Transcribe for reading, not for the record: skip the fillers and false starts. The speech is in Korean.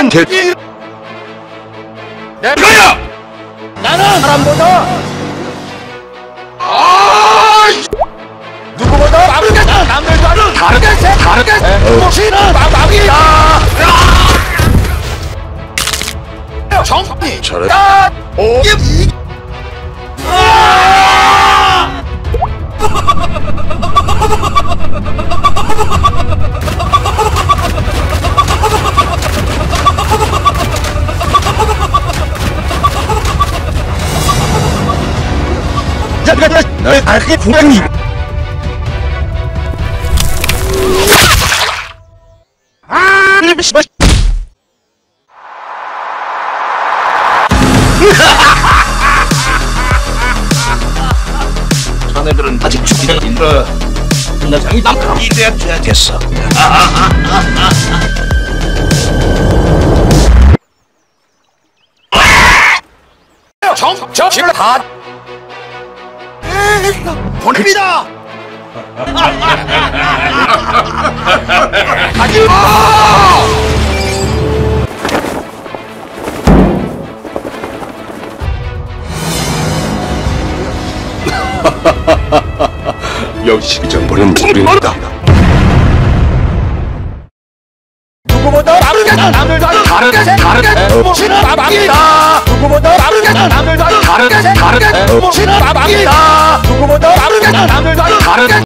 난 개. 내가야. 나는 사람보다 누구보다 빠르게 남들과는 다르게 무엇이나 마방이다. 정리 잘해. 오기 나의 알게 공장님. 자네들은 아직 죽이는 인가? 나장이 남 이래야 됐어. 정치를 다 보냅니다. 역시 정보는 무리다. 누구보다 빠르게 남들과는 다르게 무엇이나 마방이다. 누구보다 빠르게 남들과는 다르게 무엇이나 마방이다. 누구보다 빠르게 남들과는 다르게